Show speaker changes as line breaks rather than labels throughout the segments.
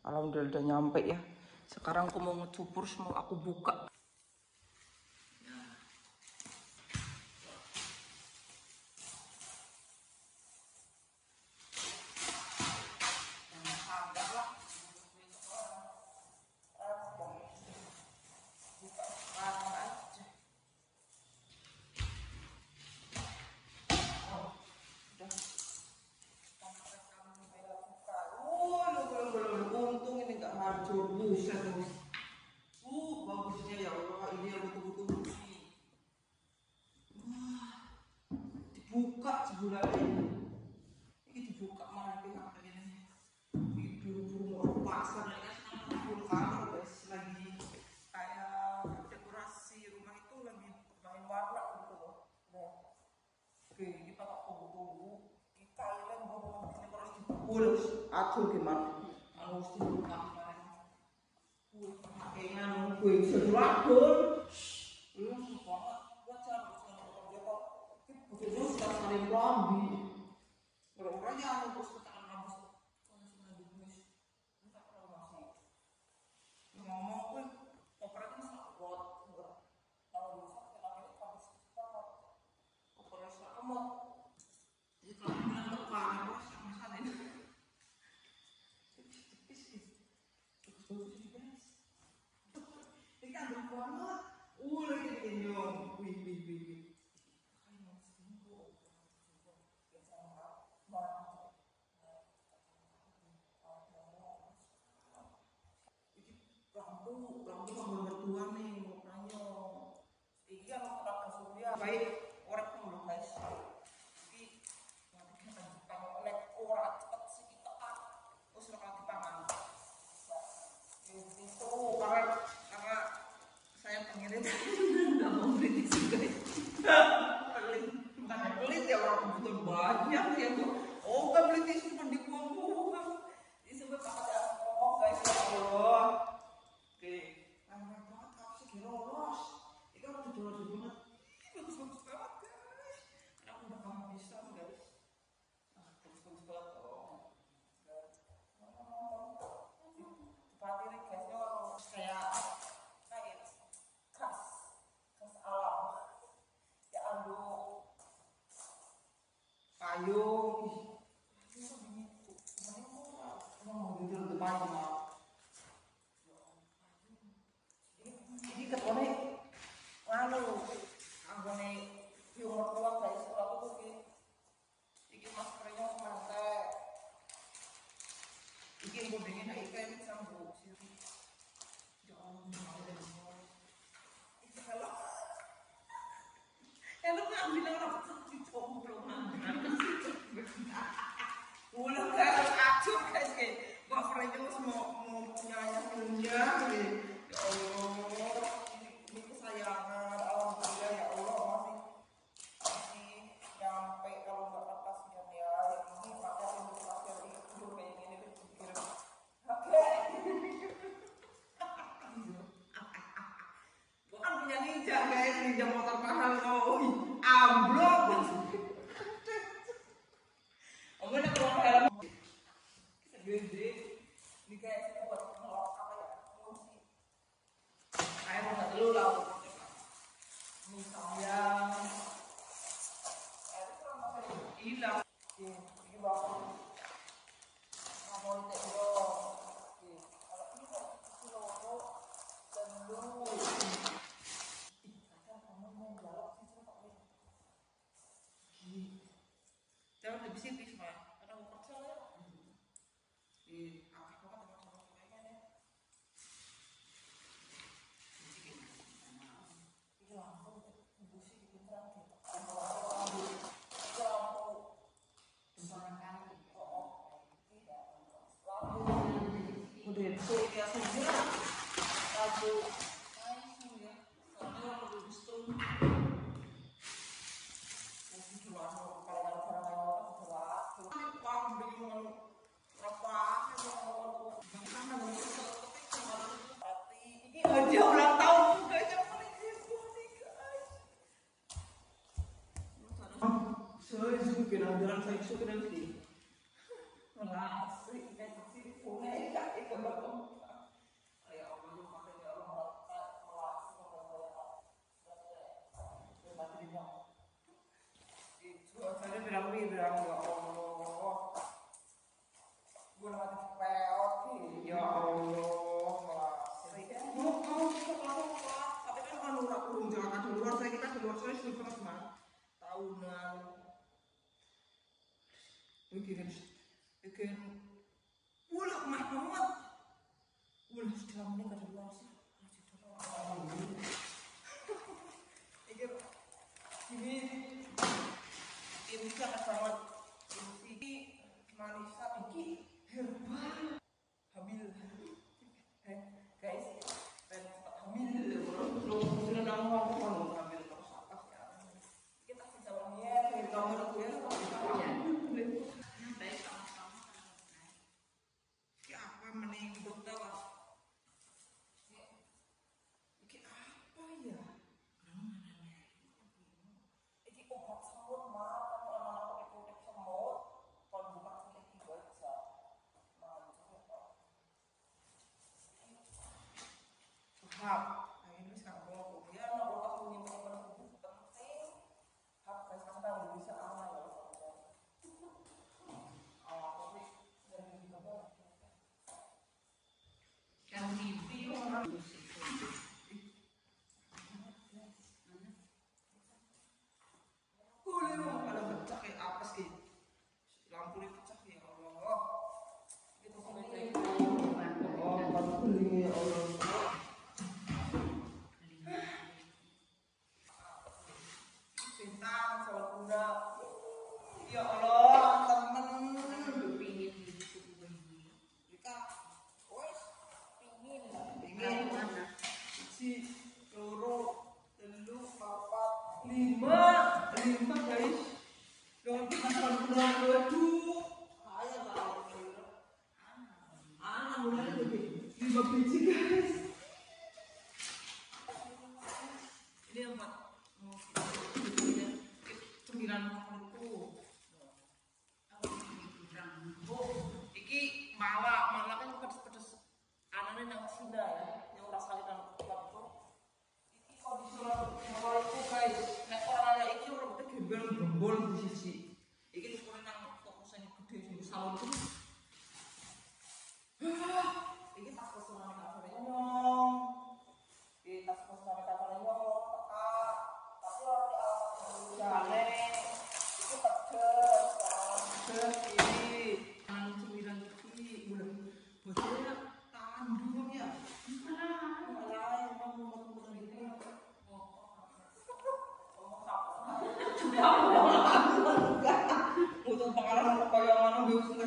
Alhamdulillah udah nyampe ya. Sekarang aku mau ngecupur, mau aku buka. Bagusnya ya Allah, ini yang betul-betul dibuka sebulan ini dibuka malah pihak ini biru-biru mau pasar ya kan, full color guys, lagi kayak dekorasi rumah itu lagi main warna gitu loh. Nah, oke, ini pakai tunggu-tunggu kita ini mau dekorasi dipukul atur gimana harus dibuka gue bisa jualan, banget. Gue cara dia kok, butuhnya sudah saling lambi. Orang-orangnya anu terus tekan rambut, kalau sudah dibus, entah kalau masih ngomong gue, operasi masalah buat kalau bisa kita lagi habis banget, operasi amat. Jadi kalau bilang ke parah, gue sama sana ini. Baik, orang dulu guys. Jadi nanti kita dipanggil oleh orang cepat sih kita terus bakal dipangan. Itu karena saya pengirim nggak mau kritik sih guys. Bukan pelit ya, orang kebutuhan banyak ya bu. Oh nggak beli tisu cuma dibuang-buang. Ini sampai pakai ngomong guys ya Allah. Oke, lama banget apa sih dirolos? Ini kan udah jual banget. Bagus-bagus banget guys. Aku udah paham bisa guys. Bagus-bagus banget dong. Seperti ini guysnya kayak khas alam. Ya aduh. Payung. Ini ketone nganu anggone humor keluar dari sekolah aku tuh iki maskernya mantek iki bodengnya nek ikan sambung sih ya Allah itu kalau ya lu nggak bilang orang dicombro ulah guys acur guys kayak bapernya terus mau nyanyi ya Allah ini kesayangan alhamdulillah ya Allah masih nyampe kalau nggak kasihan ya ini pakai untuk pakai itu kayak gini dikirim bukan punya ninja guys, ninja motor mahal loh amblok omongnya keluar helm gede ini kayak buat ngelok apa ya kunci air nggak dulu lah misalnya air itu orang hilang ini bagus mau ditengok kalau ini kan seluruh seluruh kamu mau jawab sih coba jangan lebih sipis mah karena mau kerja ya aku kan teman-teman kayaknya nih ini langsung busi bikin terang gitu itu lampu bersamakan tidak lampu udah itu ya saja lampu kayu ya soalnya lampu gusto masih keluar kalau dia ulang tahun juga jangan guys. Saya suka jalan saya suka nanti. Asli guys, sini boleh enggak? Ya Allah, lu makanya Allah melakukan itu akhirnya bilang ya Allah, gue mati peot ya Allah, tapi kan urung jangan di luar saya, kita di luar saya sudah pernah kemana tahunan bikin ulah mah banget ulah sudah meninggal di luar sih ini sangat sangat ini manisa iki herbal hamil guys hamil sudah nama aku mau hamil terus apa ya kita bisa lihat dari kamar gue ya apa mending dokter iki apa ya iki obat semut mah kalau anak-anak ikutin semut kalau bukan iki baca hap nah ini sekarang mau ya anak otak punya teman penting hap guys karena nggak bisa aman ya tapi dari kita yang TV orang boleh dong ada pecah kayak apa sih lampu pecah ya Allah itu sampai oh baru beli ya Allah bintang salah guna ya Allah temen pingin kita wes pingin si loro telu papat lima guys dong kita pulang waduh ayo mulai lebih 5 biji guys ini 4 9 menurutku iki malah kan pedes-pedes anane nang Cina ya yang rasanya nang tempat itu iki kondisi malah itu guys nek orang ana iki ora mesti gembel di sisi iki lukune nang toko sing gede sing salon itu iki tas kesusahan kafene nyong iki tas kesusahan kafene nyong tapi orang di alamat jane itu pedes ini nang cemilan iki udah bosnya tandung ya malah emang ngomong gini untuk pengalaman kayak mana biasanya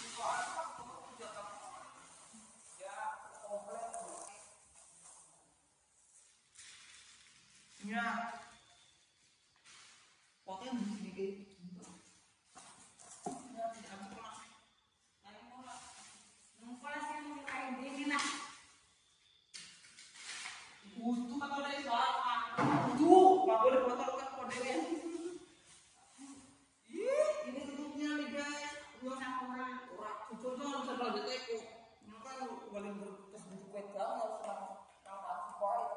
ya pokoknya sedikit ya tidak sekolah saya mulai sih kayak gini nah butuh atau dari salah butuh nggak boleh botol kan kodenya ini tutupnya nih guys dua orang jujur tuh harus ada di teko ini kan paling berkes bujuk pegang harus nang kasih pahit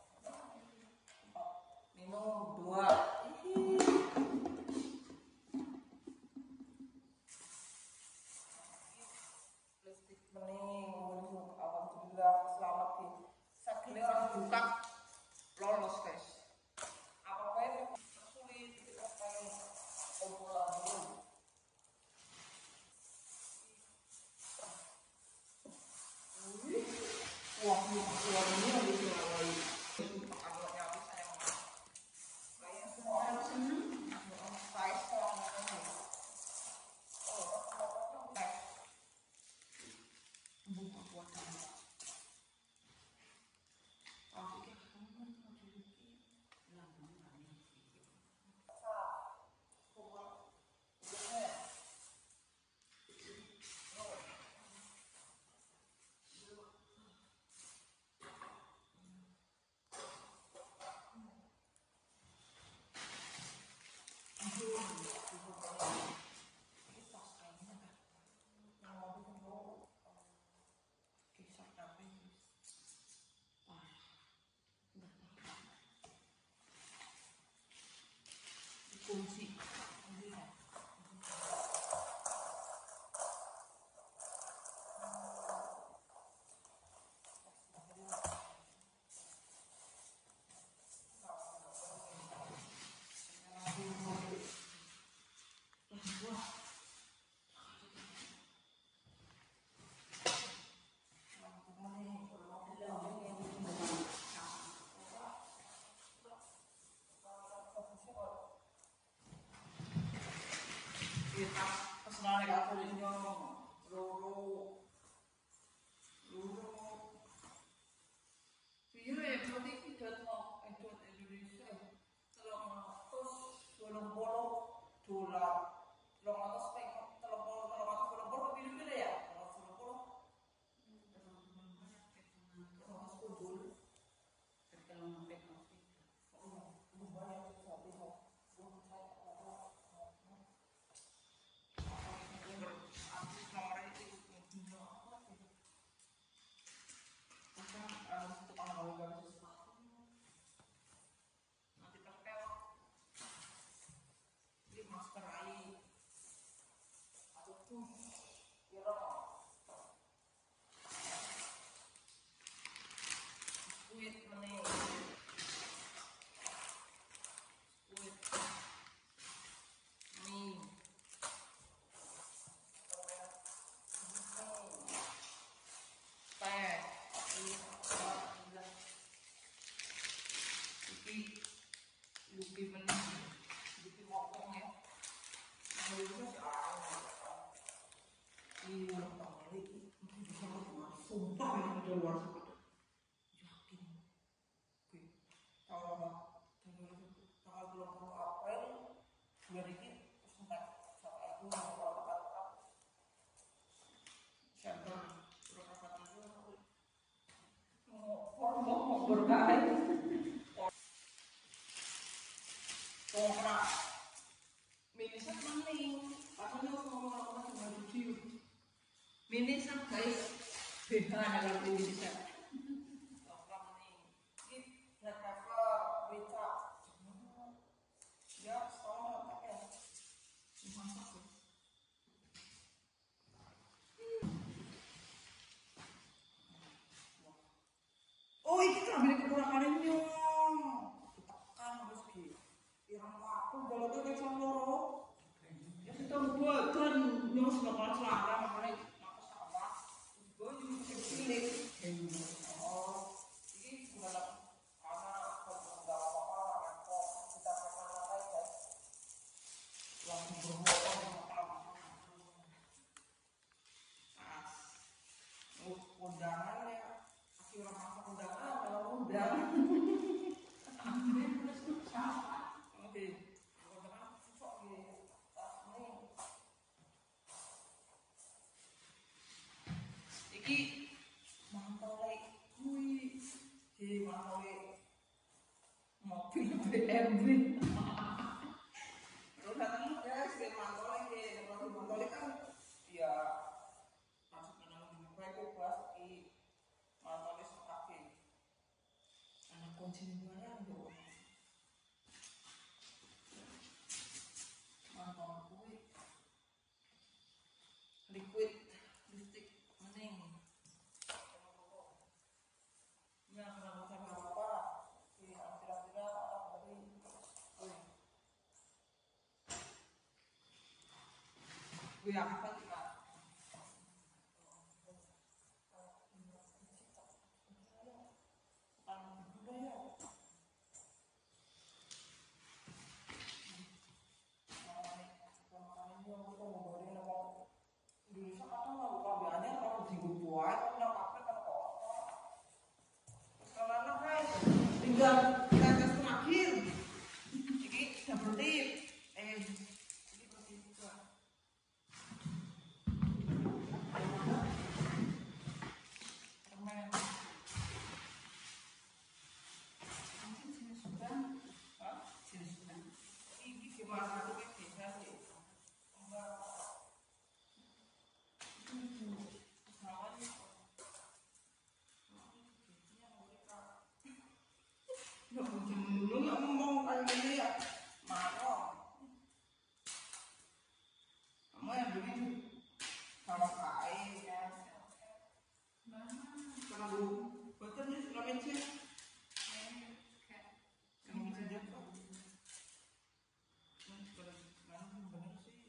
minum 2 listrik mening menuju alhamdulillah selamat di sakit orang buka lolos guys apa yang sulit apa yang kumpulan dulu wah ini yang dijual sumpah anaknya aku sayang banget kayak semua orang seneng size orang buka kuat Iya, kali bisa sumpah yang di luar sana. Yakin. Oke. Kalau tanggal 20 April bulan ini sampai aku Desember berapa tahun mau berkait orang minisan maning katanya ngomong-ngomong sama video minisan guys BH dalam minisan orang maning ini black pepper beca ya setahun pakai masak tuh. Oh ini ambil kekurangannya tekan harus gitu irang waktu kalau tuh kayak loro ya kita buat kan nyos bakal celana makanya aku sama gue juga kecil oh ini bukan karena nggak apa-apa repot kita pernah guys langsung berhubungan sama undangan ya kasih orang masak undangan kalau undang oke undangan susah gitu iki mantole kuwi mantole mobil BMW terus datang guys ke mantole mantole kan ya masuk ke dalam microwave buat di mantole sekaki anak konsumennya untuk mantole kuwi liquid listrik mending ya kalau sama apa di kira-kira apa dari gue apa kita Indonesia kadang nggak buka banyak kalau di buat nggak pakai kan kok kalau guys tinggal tetes terakhir ini double tip ini bersih juga permen mungkin sini sudah sini sudah ini gimana tuh bisa sih enggak dulu nggak ngomong kayak gini ya marah kamu yang beli sama kain ya karena dulu betul nih sudah mencet yang mencet juga benar sih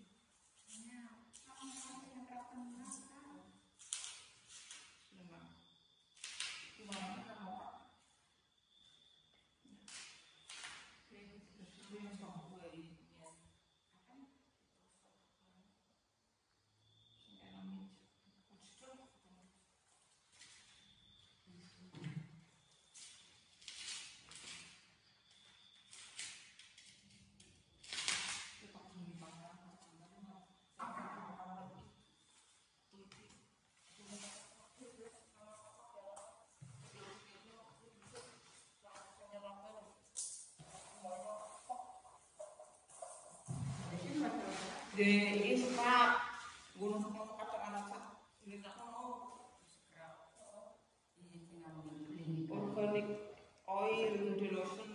gimana kan mau di ispak gunung semua kacang anak ini tak mau organic oil di lotion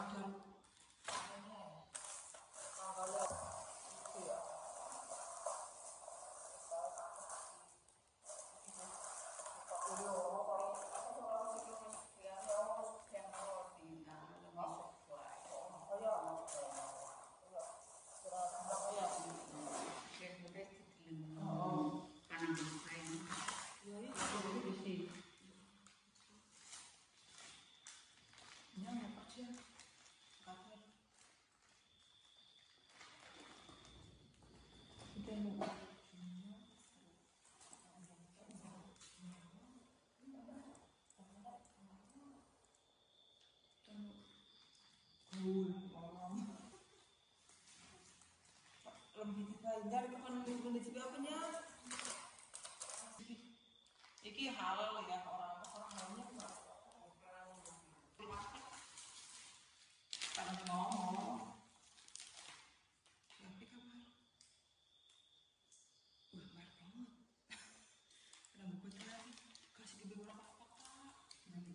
kadang kalau itu ya lebih dibayar itu kan lebih apanya iki halal ya orang halnya kadang ngomong tapi kabar banyak banget kadang buku lagi kasih di beberapa kotak nanti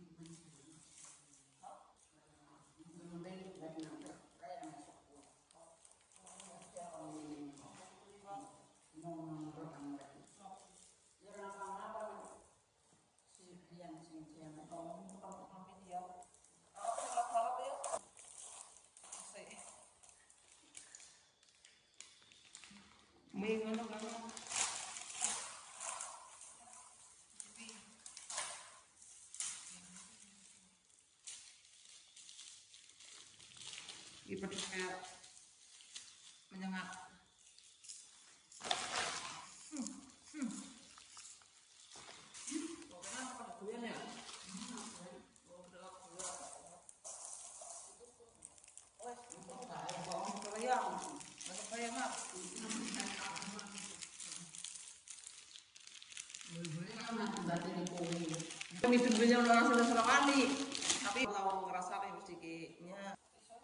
ngono kan seperti kayak menyengat kami sebenarnya orang sudah kali tapi kalau ngerasa mesti kayaknya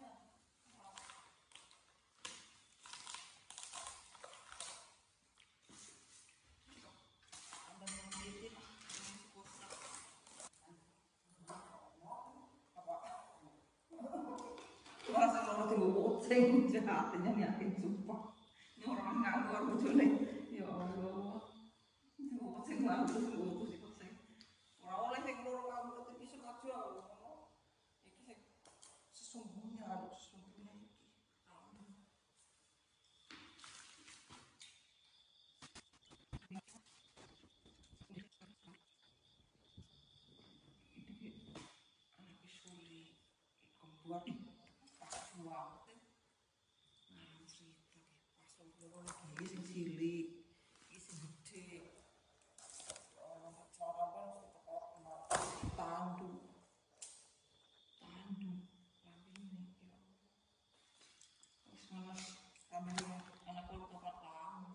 merasa kalau tunggu kucing jahatnya yakin sumpah ini orang nganggur bojone ya Allah tunggu kucing nganggur tunggu kucing ora oleh sing loro kamu tetep iso aja ngono iki sesungguhnya iki anak isuli keluar uang cerita pas lagi sing cilik sing gede cara tandu ini ya wis malas kami anak kulo tempat lambe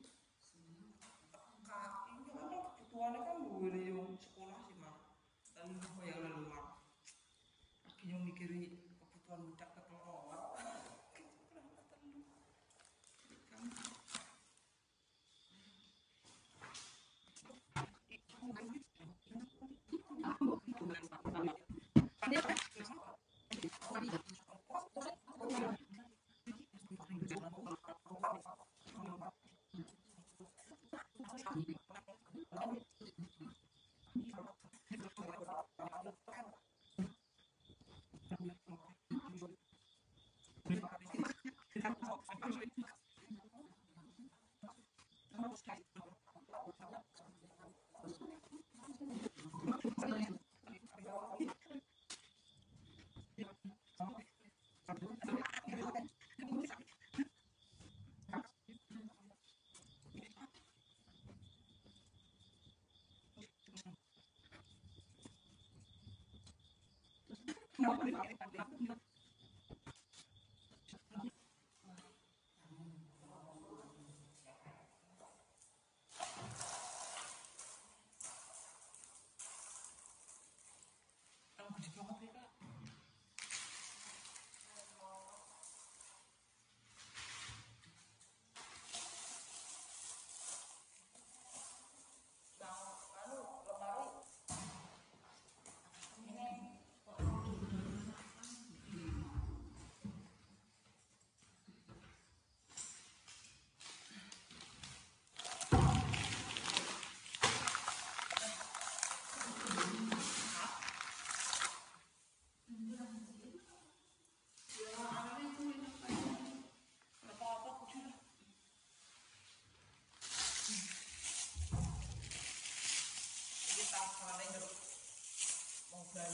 kaki ini kan kebutuhannya kan gue yang sekolah sih mah lalu yang lalu mah lagi yang mikirin kebutuhan budak kekeluar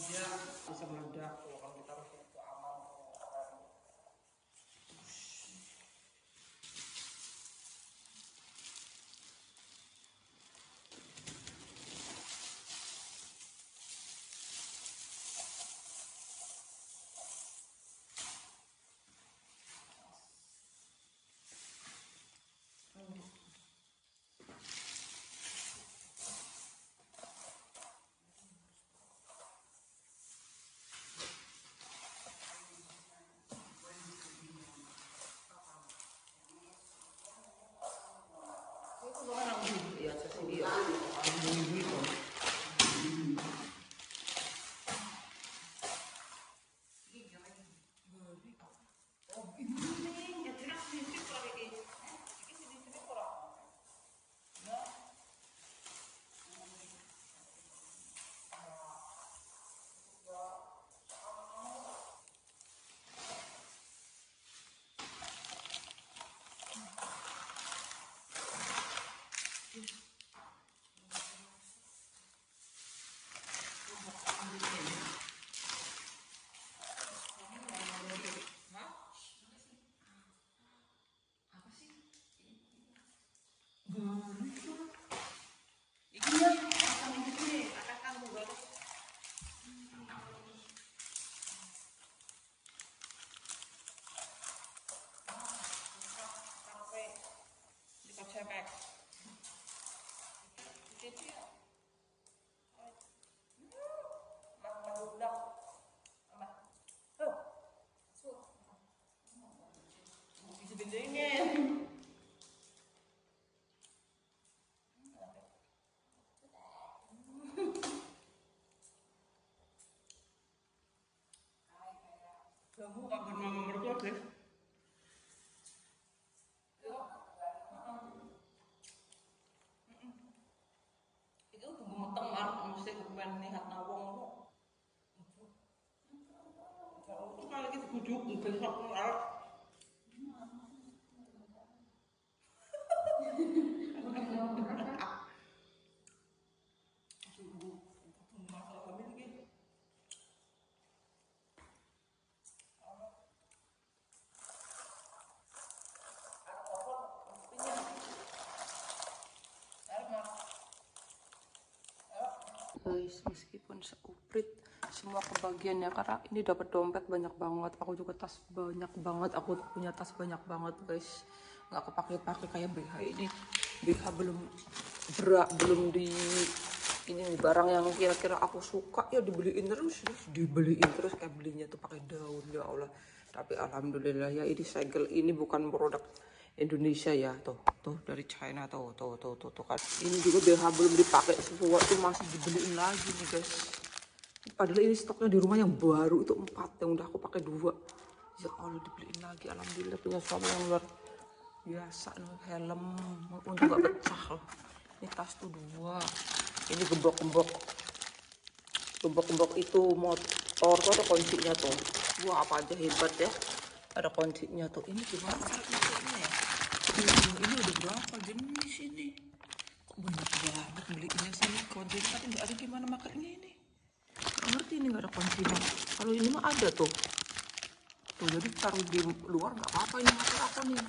dia bisa meledak kalau kita taruh itu aman. Ya, sesini ya. Kamu kangen mama mertua deh. Itu gemeteng arep mesti kepen nihat nawong kok. Kalau itu kali kita bujuk besok arep. Guys, meskipun seuprit semua kebagiannya karena ini dapat dompet banyak banget, aku juga tas banyak banget, aku punya tas banyak banget guys, nggak kepake-pakai kayak BH ini. BH belum di ini nih, barang yang kira-kira aku suka ya dibeliin terus kayak belinya tuh pakai daun, ya Allah. Tapi alhamdulillah ya, ini segel ini bukan produk Indonesia ya, tuh dari China, tuh kan. Ini juga BH belum dipakai semua tuh masih dibeliin lagi nih guys. Padahal ini stoknya di rumah yang baru itu 4, yang udah aku pakai 2. Ya Allah, dibeliin lagi. Alhamdulillah punya suami yang luar biasa nih. Helm untung gak pecah loh. Ini tas tuh 2. Ini gembok itu motor tuh ada kuncinya tuh. Wah, apa aja hebat ya. Ada kuncinya tuh. Ini gimana cara kuncinya ya? Ini udah berapa jenis ini? Kok banyak banget belinya sini kuncinya, tapi nggak ada gimana makanya ini. Nggak ngerti ini nggak ada kuncinya. Kalau ini mah ada tuh. Tuh jadi taruh di luar nggak apa-apa, ini motor aku nih.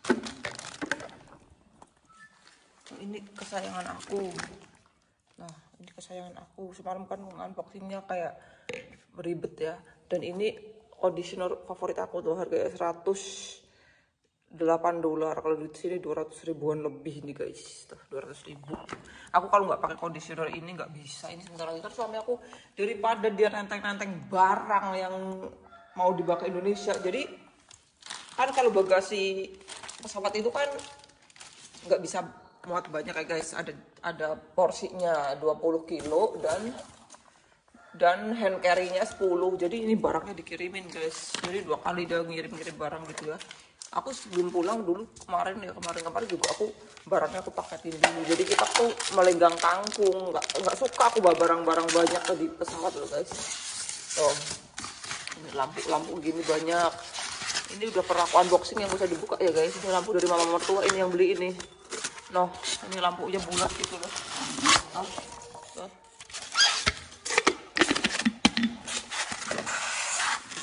Ini kesayangan aku. Nah, ini kesayangan aku. Semalam kan unboxingnya kayak ribet ya. Dan ini conditioner favorit aku tuh, harganya $108. Kalau di sini 200 ribuan lebih nih guys. Tuh 200 ribu. Aku kalau nggak pakai conditioner ini nggak bisa. Ini sebentar lagi kan suami aku, daripada dia nenteng-nenteng barang yang mau dibawa ke Indonesia. Jadi kan kalau bagasi pesawat itu kan nggak bisa muat banyak ya guys, ada porsinya 20 kilo dan hand carry-nya 10. Jadi ini barangnya dikirimin guys, jadi 2 kali dia ngirim barang gitu ya. Aku sebelum pulang dulu kemarin juga aku barangnya aku paketin dulu. Jadi kita tuh melenggang kangkung, nggak suka aku bawa barang-barang banyak di pesawat loh guys. Tuh ini lampu gini banyak. Ini udah pernah aku unboxing yang bisa dibuka ya guys. Ini lampu dari mama mertua, ini yang beli ini. Noh, ini lampunya bulat gitu loh.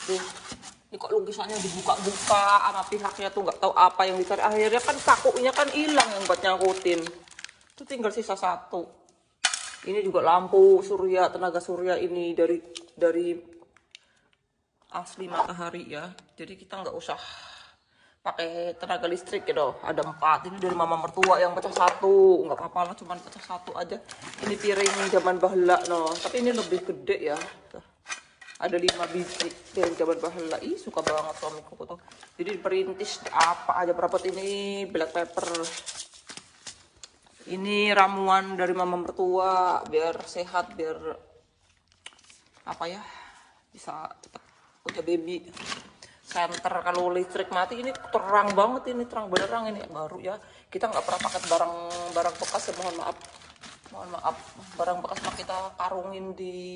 Tuh. Ini kok lukisannya dibuka-buka sama pihaknya tuh nggak tahu apa yang dicari. Akhirnya kan kakunya kan hilang yang buat nyangkutin. Itu tinggal sisa satu. Ini juga lampu surya, tenaga surya ini dari asli matahari ya. Jadi kita nggak usah pakai tenaga listrik gitu. Ada 4. Ini dari mama mertua yang pecah 1. Nggak apa-apa lah, cuman pecah 1 aja. Ini piring zaman bahla no. Tapi ini lebih gede ya. Tuh. Ada 5 biji dari zaman bahla. Ih, suka banget suamiku tuh. Jadi perintis apa aja berapa ini black pepper. Ini ramuan dari mama mertua biar sehat, biar apa ya, bisa cepat punya baby. Senter kalau listrik mati ini terang banget, ini terang benerang ini baru ya. Kita nggak pernah pakai barang bekas ya, mohon maaf. Barang bekas mah kita karungin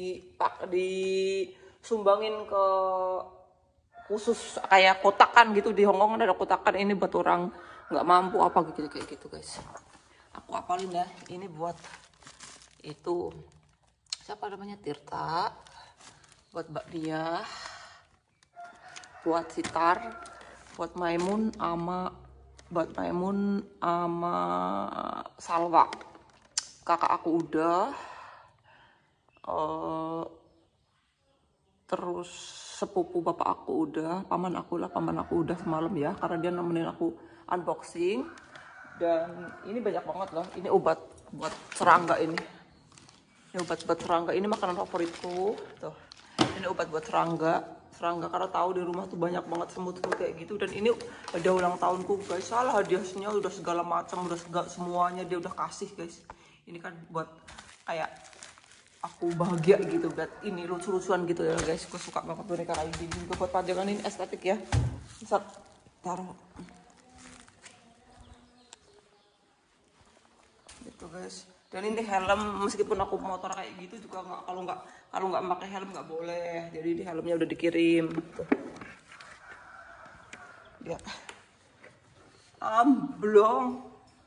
sumbangin ke khusus kayak kotakan gitu. Di Hongkong ada kotakan ini buat orang nggak mampu apa gitu kayak gitu guys. Aku apalin ya, ini buat itu siapa namanya, Tirta, buat Mbak Dia, buat Sitar, buat Maimun ama Salwa. Kakak aku udah, terus sepupu bapak aku udah, paman aku udah semalam ya, karena dia nemenin aku unboxing. Dan ini banyak banget loh, ini obat buat serangga ini obat buat serangga, ini makanan favoritku tuh. Ini obat buat serangga karena tahu di rumah tuh banyak banget semut kayak gitu. Dan ini ada ulang tahunku guys, salah hadiahnya udah segala macam, udah semuanya dia udah kasih guys. Ini kan buat kayak aku bahagia gitu, buat ini lucu-lucuan gitu ya guys. Gue suka banget boneka kayak gini juga buat pajangan, ini estetik ya. Bisa taruh gitu guys. Dan ini helm, meskipun aku motor kayak gitu juga nggak, kalau nggak pakai helm nggak boleh. Jadi di helmnya udah dikirim tuh. Ya, amblong.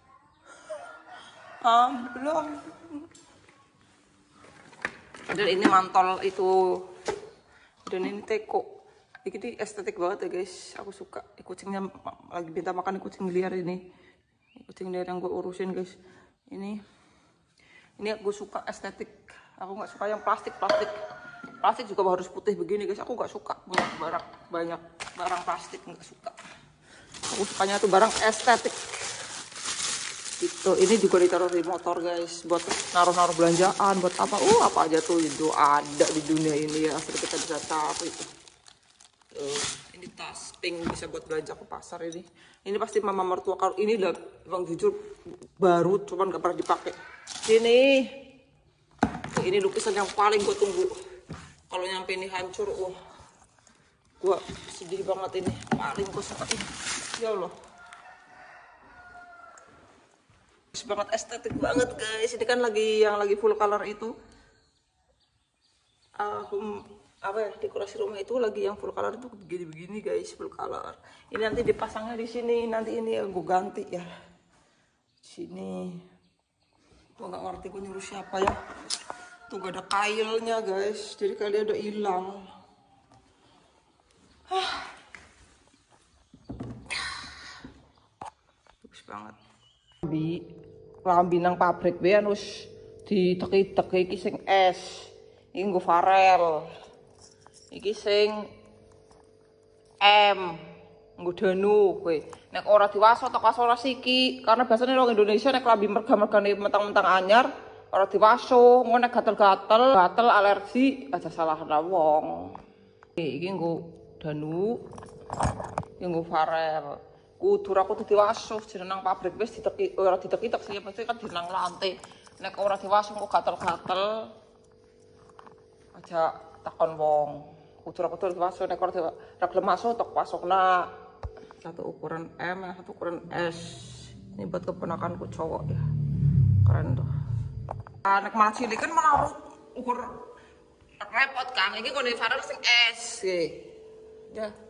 Dan ini mantol itu, dan ini teko. Ini estetik banget ya guys, aku suka. Kucingnya lagi minta makan, kucing liar ini. Kucing liar yang gue urusin guys. Ini aku suka estetik. Aku nggak suka yang plastik juga harus putih begini guys. Aku nggak suka punya banyak barang plastik, nggak suka. Aku sukanya tuh barang estetik gitu. Ini juga ditaruh di motor guys, buat naruh belanjaan, buat apa aja tuh itu ada di dunia ini ya, asal kita bisa tahu itu. Ini tas pink, bisa buat belanja ke pasar. Ini pasti mama mertua. Kalau ini udah bang jujur baru, cuman gak pernah dipakai. Ini lukisan yang paling gue tunggu. Kalau nyampe ini hancur, gue sedih banget. Ini paling gue suka ini, ya Allah, banget, estetik banget guys. Ini kan yang lagi full color itu, dekorasi rumah itu lagi yang full color itu begini guys, full color. Ini nanti dipasangnya di sini, nanti ini yang gue ganti ya. Sini, gue nggak ngerti gue nyuruh siapa ya. Tuh gak ada kailnya guys, jadi kailnya udah hilang. Bagus banget. Lambi nang pabrik bean wis diteki-teki iki sing es. Iki nggo Farel. Iki sing M nggo Danu kowe. Nek ora diwaso tok ora siki, karena biasanya orang Indonesia nek lambi merga-mergane mentang-mentang anyar ora diwaso, ngono nek gatel alergi aja salah wong. Iki nggo Danu, iki nggo Farel. Kudu aku diwaso jeneng pabrik wis diteki, ora diteki tok sih pasti kan jeneng lantai. Nek ora diwaso kok gatel-gatel aja takon wong. Kudu aku diwaso, nek ora gelem maso tok pasokna. Satu ukuran M, satu ukuran S. Ini buat keponakanku cowok ya. Keren tuh. Nek malah cilik kan malah ukur repot kan. Iki kone Farel sing S. Ya.